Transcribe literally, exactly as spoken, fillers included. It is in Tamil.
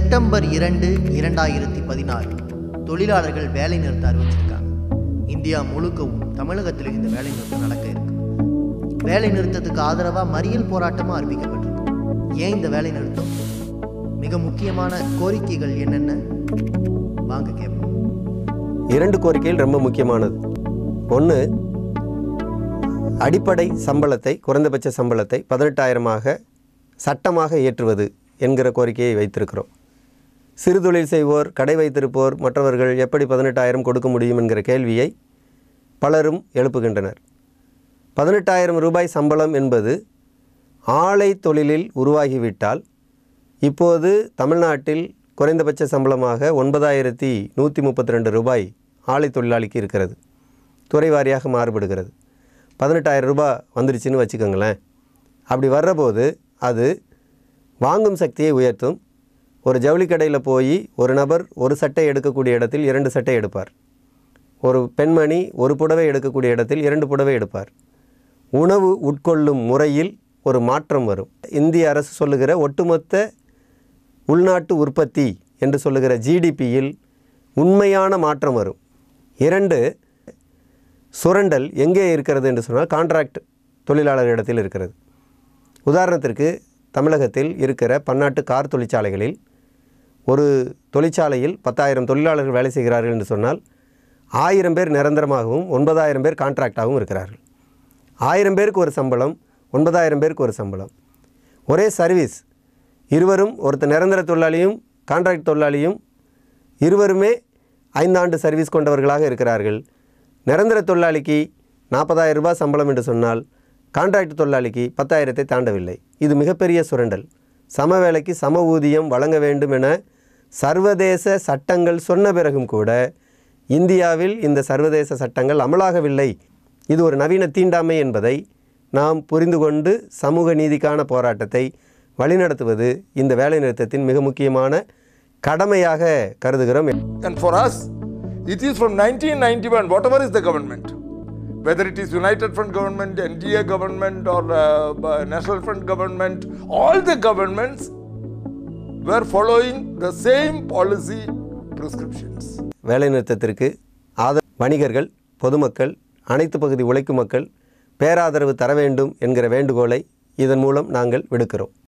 செப்டம்பர் இரண்டு இரண்டாயிரத்தி பதினாறு தொழிலாளர்கள் வேலை நிறுத்த அறிவிச்சிருக்காங்க. இந்தியா முழுக்கவும் தமிழகத்தில் இந்த வேலை நிறுத்தம் நடக்க இருக்கு. வேலை நிறுத்தத்துக்கு ஆதரவாக மறியல் போராட்டமாக அறிவிக்கப்பட்டிருக்கு. ஏன் இந்த வேலை நிறுத்தம்? மிக முக்கியமான கோரிக்கைகள் என்னென்ன வாங்க கேட்போம். இரண்டு கோரிக்கைகள் ரொம்ப முக்கியமானது. ஒன்று, அடிப்படை சம்பளத்தை, குறைந்தபட்ச சம்பளத்தை பதினெட்டாயிரமாக சட்டமாக ஏற்றுவது என்கிற கோரிக்கையை வைத்திருக்கிறோம். சிறு தொழில் செய்வோர், கடை வைத்திருப்போர், மற்றவர்கள் எப்படி பதினெட்டாயிரம் கொடுக்க முடியும் என்கிற கேள்வியை பலரும் எழுப்புகின்றனர். பதினெட்டாயிரம் ரூபாய் சம்பளம் என்பது ஆலை தொழிலில் உருவாகிவிட்டால் இப்போது தமிழ்நாட்டில் குறைந்தபட்ச சம்பளமாக ஒன்பதாயிரத்தி நூற்றி முப்பத்தி ரெண்டு ரூபாய் ஆலை தொழிலாளிக்கு இருக்கிறது. துறை வாரியாக மாறுபடுகிறது. பதினெட்டாயிரம் ரூபாய் வந்துருச்சுன்னு வச்சுக்கோங்களேன். அப்படி வர்றபோது அது வாங்கும் சக்தியை உயர்த்தும். ஒரு ஜவுளி கடையில் போய் ஒரு நபர் ஒரு சட்டை எடுக்கக்கூடிய இடத்தில் இரண்டு சட்டை எடுப்பார். ஒரு பெண்மணி ஒரு புடவை எடுக்கக்கூடிய இடத்தில் இரண்டு புடவை எடுப்பார். உணவு உட்கொள்ளும் முறையில் ஒரு மாற்றம் வரும். இந்திய அரசு சொல்லுகிற ஒட்டுமொத்த உள்நாட்டு உற்பத்தி என்று சொல்லுகிற ஜிடிபியில் உண்மையான மாற்றம் வரும். இரண்டு, சுரண்டல் எங்கே இருக்கிறது என்று சொன்னால் கான்ட்ராக்ட் தொழிலாளர்களிடத்தில் இருக்கிறது. உதாரணத்திற்கு தமிழகத்தில் இருக்கிற பன்னாட்டு கார் தொழிற்சாலைகளில் ஒரு தொழிற்சாலையில் பத்தாயிரம் தொழிலாளர்கள் வேலை செய்கிறார்கள் என்று சொன்னால் ஆயிரம் பேர் நிரந்தரமாகவும் ஒன்பதாயிரம் பேர் கான்ட்ராக்டாகவும் இருக்கிறார்கள். ஆயிரம் பேருக்கு ஒரு சம்பளம், ஒன்பதாயிரம் பேருக்கு ஒரு சம்பளம். ஒரே சர்வீஸ், இருவரும், ஒருத்தர் நிரந்தர தொழிலாளியும் கான்ட்ராக்ட் தொழிலாளியும் இருவருமே ஐந்தாண்டு சர்வீஸ் கொண்டவர்களாக இருக்கிறார்கள். நிரந்தர தொழிலாளிக்கு நாற்பதாயிரம் ரூபாய் சம்பளம் என்று சொன்னால் கான்ட்ராக்ட் தொழிலாளிக்கு பத்தாயிரத்தை தாண்டவில்லை. இது மிகப்பெரிய சுரண்டல். சம வேலைக்கு சம ஊதியம் வழங்க வேண்டும் என சர்வதேச சட்டங்கள் சொன்ன பிறகும் கூட இந்தியாவில் இந்த சர்வதேச சட்டங்கள் அமலாகவில்லை. இது ஒரு நவீன தீண்டாமை என்பதை நாம் புரிந்து கொண்டு சமூக நீதிக்கான போராட்டத்தை வழிநடத்துவது இந்த வேலைநிறுத்தத்தின் மிக முக்கியமான கடமையாக கருதுகிறோம். And for us, it is from nineteen ninety-one, whatever is the government, whether it is United Front government, N D A government or uh, National Front government, all the governments were following the same policy prescriptions. வேலைநிறுத்தத்திற்கு ஆதரவு வணிகர்கள், பொதுமக்கள், அனைத்து பகுதி உழைக்கும் மக்கள் பேராதரவு தர வேண்டும் என்கிற வேண்டுகோளை இதன் மூலம் நாங்கள் விடுக்கிறோம்.